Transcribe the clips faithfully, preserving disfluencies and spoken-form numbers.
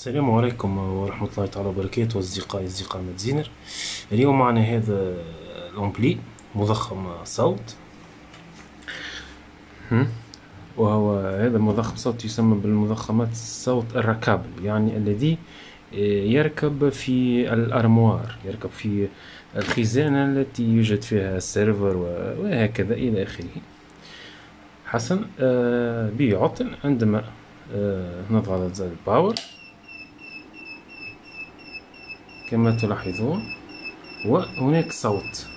السلام عليكم ورحمة الله تعالى وبركاته. أصدقائي أصدقاء متزينر، اليوم معنا هذا الأمبلي مضخم صوت، وهو هذا المضخم صوت يسمى بالمضخمات الصوت الركابل، يعني الذي يركب في الأرموار، يركب في الخزانة التي يوجد فيها السيرفر وهكذا إلى آخره. حسن، بيعطل عندما نضغط على زر الباور كما تلاحظون، وهناك صوت،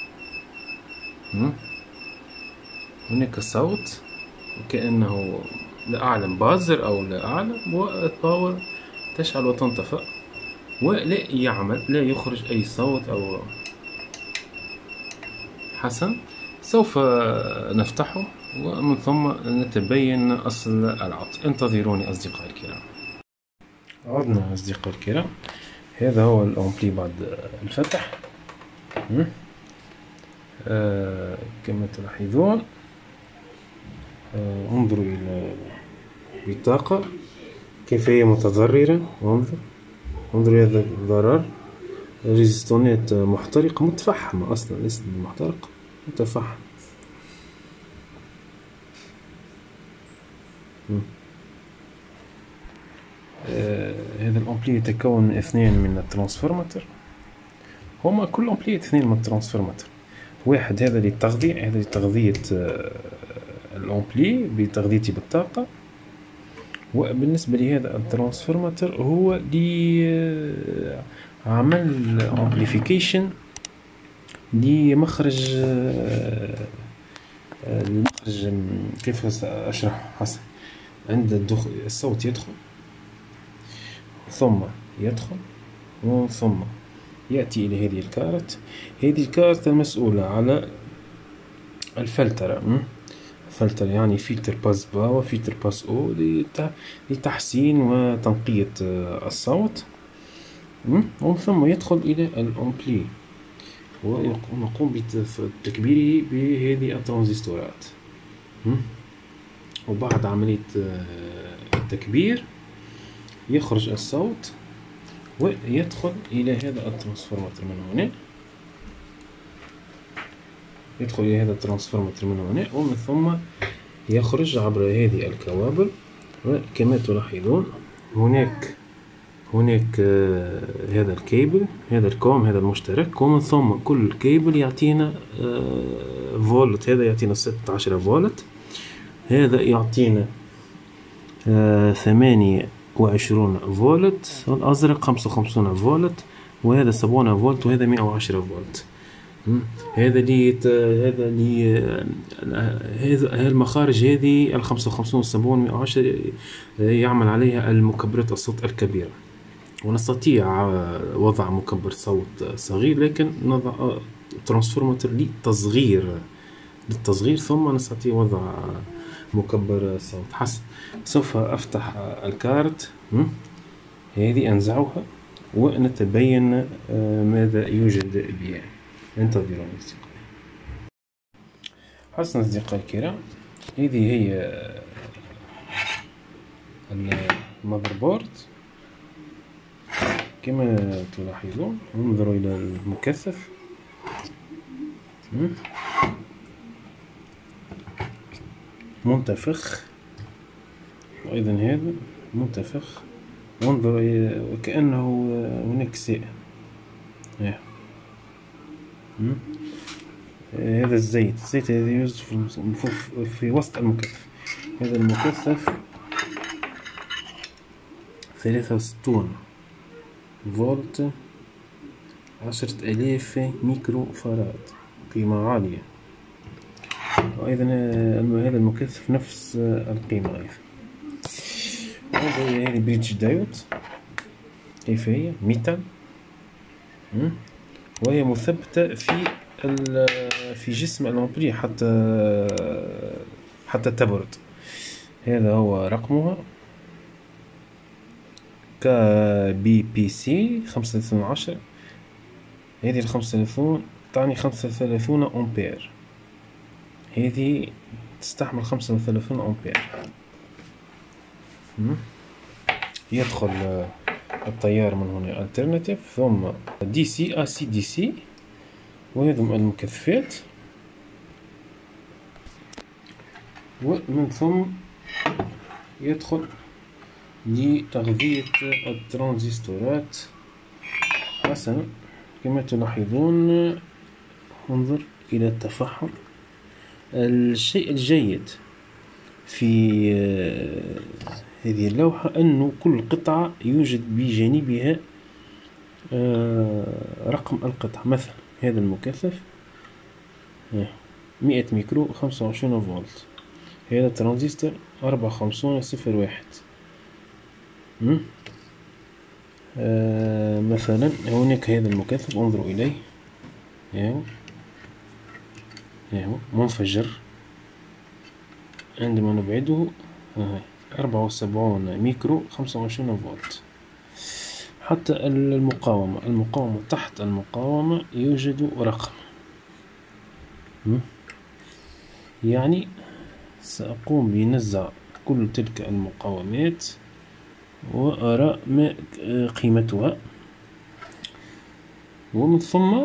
هناك صوت وكأنه لا أعلم بازر أو لا أعلم، والباور تشعل وتنطفئ ولا يعمل، لا يخرج أي صوت أو. حسن، سوف نفتحه ومن ثم نتبين أصل العطل. انتظروني أصدقائي الكرام. عدنا أصدقائي الكرام، هذا هو الأمبلي بعد الفتح. آه كما تلاحظون، آه انظروا إلى البطاقة كيف هي متضررة. انظر انظروا هذا الضرر، ريزستونات محترقة متفحمة، أصلا ليست محترقة، متفحم. آه هذا الأمبلي يتكون من اثنين من الترانسفورماتر، هما كل أمبلي اثنين من الترانسفورماتر. واحد هذا للتغذية، هذا لتغذية آه الأمبلي بتغذيته بالطاقة، وبالنسبة لهذا الترانسفورماتر هو لعمل امبليفيكيشن لمخرج المخرج. كيف أشرح؟ حسن، عند الدخول الصوت يدخل ثم يدخل ومن ثم يأتي إلى هذه الكارت. هذه الكارت المسؤولة على الفلترة، فلتر يعني فلتر باس با وفلتر باس او لتحسين وتنقية الصوت، ومن ثم يدخل إلى الأمبلي ونقوم بتكبيره بهذه الترانزستورات. وبعد عملية التكبير يخرج الصوت ويدخل إلى هذا الترانسفورماتر من هنا، يدخل إلى هذا الترانسفورماتر من هنا، ومن ثم يخرج عبر هذه الكوابل. وكما تلاحظون هناك هناك آه هذا الكيبل، هذا الكوم، هذا المشترك، ومن ثم كل كيبل يعطينا آه فولت. هذا يعطينا ستة عشر فولت، هذا يعطينا آه ثمانية وعشرون فولت، والأزرق خمسة وخمسين فولت، وهذا سبعون فولت، وهذا مئة وعشرة فولت. هذا لي هذا لي هذا المخارج هذه ال خمسة وخمسين والسبعون مئة وعشرة يعمل عليها المكبرات الصوت الكبيرة، ونستطيع وضع مكبر صوت صغير، لكن نضع ترانسفورماتر للتصغير للتصغير ثم نستطيع وضع مكبر صوت. حسن، سوف أفتح الكارت هذه، أنزعها ونتبين ماذا يوجد بها. انتظروني أصدقائي. حسن أصدقائي الكرام، هذه هي المذر بورد كما تلاحظون. انظروا إلى المكثف، منتفخ، وأيضا هذا منتفخ. وانظروا وكأنه هناك سائل. هذا الزيت، الزيت الذي يوجد في, في وسط المكثف. هذا المكثف ثلاثة وستون فولت، عشرة آلاف ميكرو فاراد، قيمة عالية. وأيضا هذا المكثف نفس القيمة أيضا. هذه بريدج دايود، كيف هي ميتال، وهي مثبتة في في جسم الأمبلي حتى حتى تبرد. هذا هو رقمها ك بي بي سي خمسة وثلاثين عشرة. هذه الخمسة وثلاثين تعني خمسة وثلاثين أمبير، هذه تستحمل خمسة وثلاثين أمبير. يدخل التيار من هنا alternative، ثم دي سي AC دي سي، وهذم المكثفات، ومن ثم يدخل لتغذية الترانزستورات. حسنا كما تلاحظون، انظر إلى التفحم. الشيء الجيد في هذه اللوحة أنه كل قطعة يوجد بجانبها رقم القطعة. مثلا هذا المكثف مئة ميكرو خمسة وعشرين فولت، هذا ترانزستور أربعة خمسون صفر واحد. آه مثلا هناك هذا المكثف، انظروا إليه، ياهو ياهو منفجر. عندما نبعده أربعة وسبعون ميكرو خمسة وعشرين فولت. حتى المقاومة المقاومة تحت المقاومة يوجد رقم. يعني سأقوم بنزع كل تلك المقاومات وأرى ما قيمتها، ومن ثم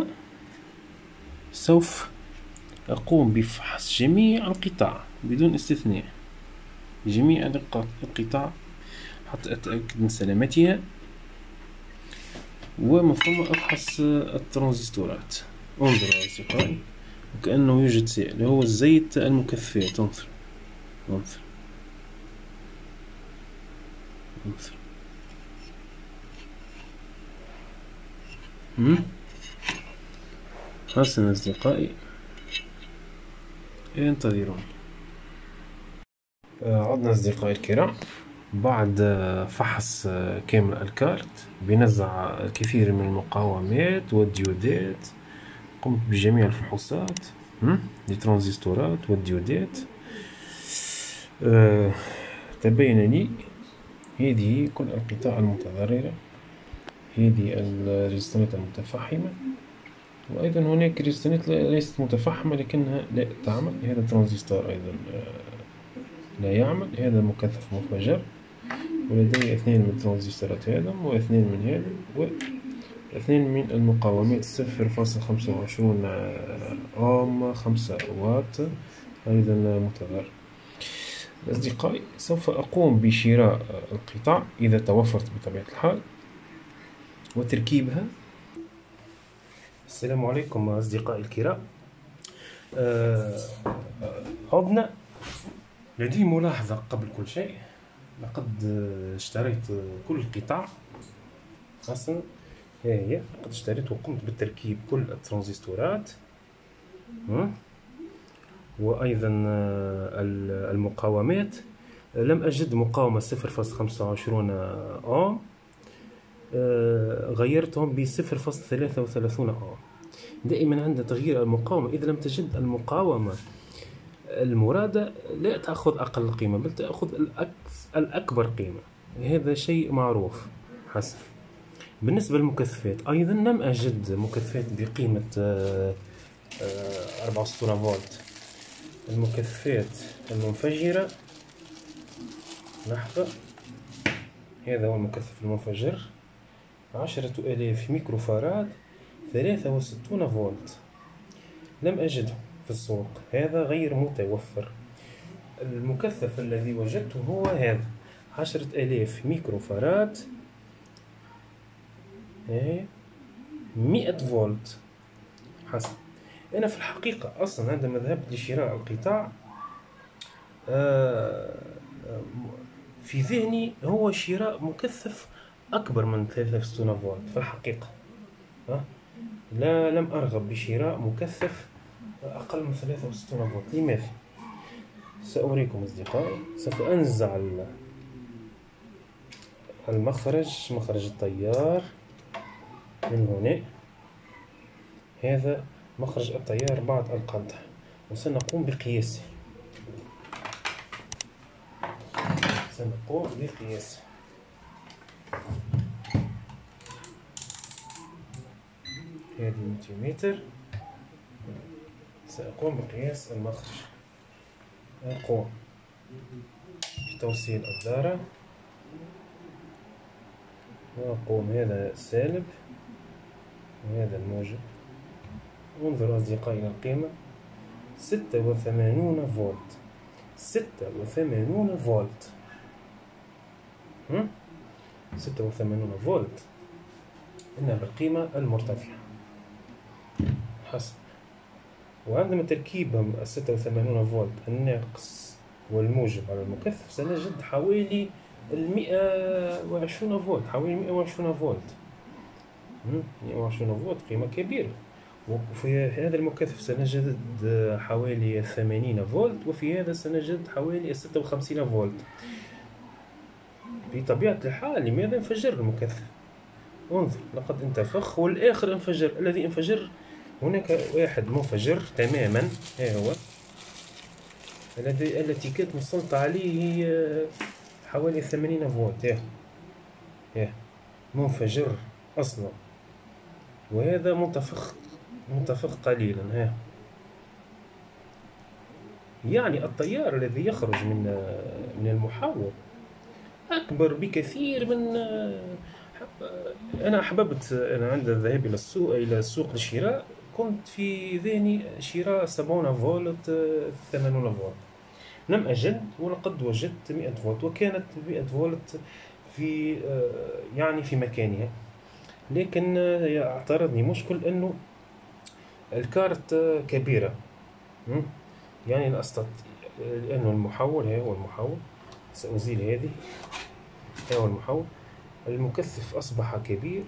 سوف أقوم بفحص جميع القطع بدون استثناء، جميع القطع حتى أتأكد من سلامتها، ومن ثم أفحص الترانزستورات. انظروا أصدقائي، وكأنه يوجد سائل، هو الزيت المكثفات. انظر انظر انظر. حسنا أصدقائي، انتظروني. عدنا أصدقائي الكرام بعد فحص كامل الكارت، بنزع الكثير من المقاومات والديودات. قمت بجميع الفحوصات للترانزستورات والديودات. أه تبين لي هذه كل القطع المتضررة، هذه الريزستانات المتفحمة، وأيضا هناك ريزستانات ليست متفحمة لكنها لا تعمل. هذا الترانزستور أيضا لا يعمل، هذا مكثف منفجر، ولدي اثنين من الترانزستورات هذا، واثنين من هذا، واثنين من المقاومات صفر فاصلة خمسة وعشرين أوم خمسة واط أيضا متضرر. أصدقائي، سوف أقوم بشراء القطع إذا توفرت بطبيعة الحال وتركيبها. السلام عليكم أصدقائي الكرام. أه عدنا. لدي ملاحظة قبل كل شيء، لقد اشتريت كل القطع أصلا، ها هي لقد اشتريت وقمت بتركيب كل الترانزستورات، وأيضا المقاومات. لم أجد مقاومة صفر فاصلة خمسة وعشرين أوم، غيرتهم ب صفر فاصلة ثلاثة وثلاثين أوم. دائما عند تغيير المقاومة إذا لم تجد المقاومة المرادة لا تأخذ أقل قيمة، بل تأخذ الأكبر قيمة، هذا شيء معروف. حسن. بالنسبة للمكثفات أيضا لم أجد مكثفات بقيمة أربعة وستين فولت. المكثفات المنفجرة، لحظة، هذا هو المكثف المنفجر، عشرة آلاف ميكرو فاراد ثلاثة وستون فولت. لم أجده في السوق، هذا غير متوفر. المكثف الذي وجدته هو هذا، عشرة آلاف ميكرو فاراد مئة فولت. حسن. أنا في الحقيقة أصلا عندما ذهبت لشراء القطاع في ذهني هو شراء مكثف أكبر من ثلاثة وستين فولت. في الحقيقة لا لم أرغب بشراء مكثف أقل من ثلاثة وستين فولت. لماذا؟ سأريكم أصدقائي. سوف أنزع المخرج، مخرج التيار من هنا، هذا مخرج التيار بعد القطع، وسنقوم بقياسه. سنقوم بقياسه. هذه الملتيمتر، سأقوم بقياس المخرج. أقوم بتوصيل الدارة وأقوم هذا سالب وهذا الموجب. انظروا أصدقائي إلى القيمة ستة وثمانون فولت، ستة وثمانون فولت، ستة وثمانون فولت، إنها بالقيمة المرتفعة حسب. وعندما تركيبهم ستة وثمانون فولت الناقص والموجب على المكثف سنجد حوالي المئة وعشرون فولت، حوالي مئة وعشرون فولت، مئة وعشرون فولت قيمة كبيرة. وفي هذا المكثف سنجد حوالي ثمانين فولت، وفي هذا سنجد حوالي ستة وخمسين فولت. بطبيعة الحال لماذا انفجر المكثف؟ انظر لقد انتفخ والآخر انفجر. الذي انفجر هناك واحد منفجر تماما، ها هو الذي التي كانت مسلطة عليه حوالي ثمانين فولت، ها ها منفجر أصلا، وهذا منتفخ منتفخ قليلا. ها يعني التيار الذي يخرج من من المحول أكبر بكثير من. أنا أحببت أنا عند الذهاب إلى السوق إلى السوق للشراء كنت في ذهني شراء سبعون فولت ثمانون فولت، لم أجد ولقد وجدت مئة فولت، وكانت مئة فولت في يعني في مكانها. لكن اعترضني مشكل أنه الكارت كبيرة، يعني لا أستطيع، لأنه المحول ها هو المحول، سأزيل هذه، ها هو المحول. المكثف أصبح كبير،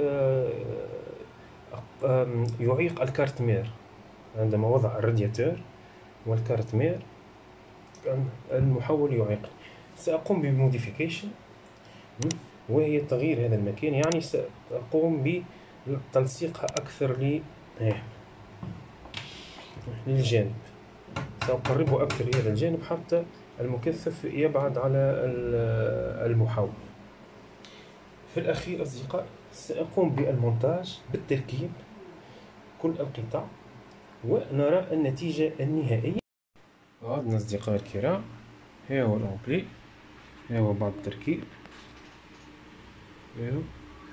يعيق الكارت مير عندما وضع الرادياتور والكارت مير، المحول يعيق. سأقوم بموديفيكيشن وهي تغيير هذا المكان، يعني سأقوم بتلصيقها أكثر ل للجانب، سأقربه أكثر إلى الجانب حتى المكثف يبعد على المحول. في الأخير أصدقائي سأقوم بالمونتاج بالتركيب كل القطع ونرى النتيجة النهائية. عدنا أصدقائي الكرام، ها هو الأمبلي، ها هو بعد التركيب، ها هو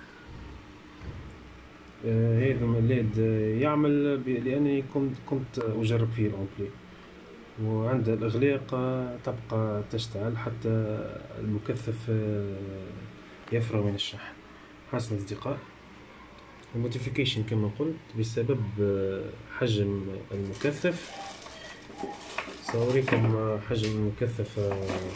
هذا الليد يعمل لأنني كنت كنت أجرب فيه الأمبلي، وعند الإغلاق تبقى تشتغل حتى المكثف يفرغ من الشحن. حسن أصدقاء الموديفيكيشن كما قلت بسبب حجم المكثف. سأوريكم حجم المكثف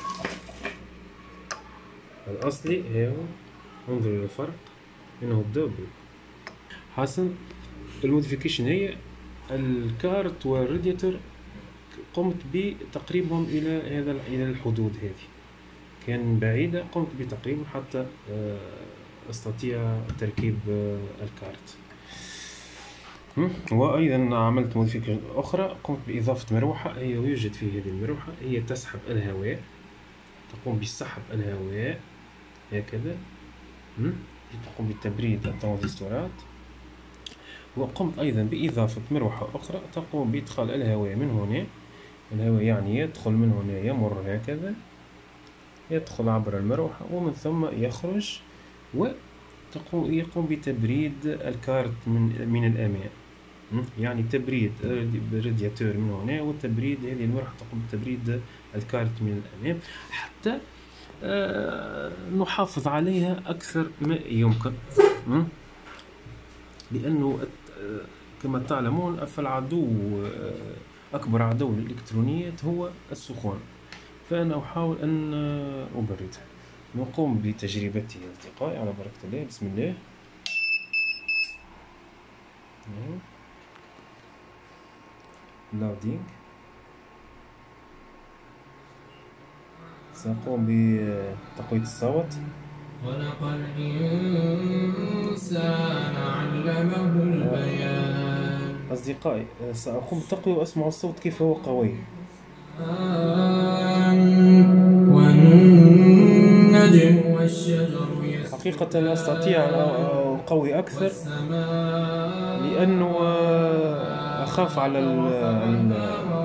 الأصلي، ها هو، انظروا إلى الفرق، إنه الدبل. حسن الموديفيكيشن هي الكارت والرادياتور قمت بتقريبهم إلى هذا إلى الحدود هذه، كان بعيدة، قمت بتقريبه حتى أستطيع تركيب الكارت. وأيضا عملت موديفيكيشن أخرى، قمت بإضافة مروحة، هي يوجد في هذه المروحة، هي تسحب الهواء، تقوم بسحب الهواء هكذا، تقوم بتبريد الترانزستورات. وقمت أيضا بإضافة مروحة أخرى تقوم بإدخال الهواء من هنا، الهواء يعني يدخل من هنا، يمر هكذا، يدخل عبر المروحة ومن ثم يخرج، وتقوم يقوم بتبريد الكارت من من الأمام، يعني تبريد الرادياتور من هنا وتبريد هذه المروحة، تقوم بتبريد الكارت من الأمام حتى آه نحافظ عليها أكثر ما يمكن، لأنه كما تعلمون فالعدو أكبر عدو للإلكترونيات هو السخون، فأنا أحاول أن أبردها. نقوم بتجربته أصدقائي على بركة الله. بسم الله. لودينج. سأقوم بتقوية الصوت. خلق الإنسان علمه البيان. أصدقائي سأقوم بتقوية وأسمع الصوت كيف هو قوي. والنجم والشجر يسجدان. حقيقة لا أستطيع أن أقوي أكثر لأنه أخاف على ال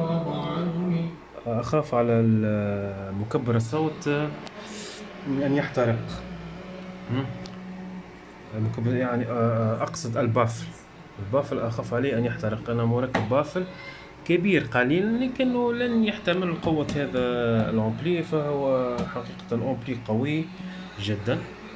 أخاف على مكبر الصوت من أن يحترق. المكبس يعني آه، أقصد البافل. البافل أخاف عليه أن يحترق. أنا مركب بافل كبير قليلا لكنه لن يحتمل قوة هذا الأمبلي، فهو حقيقة أمبلي قوي جدا.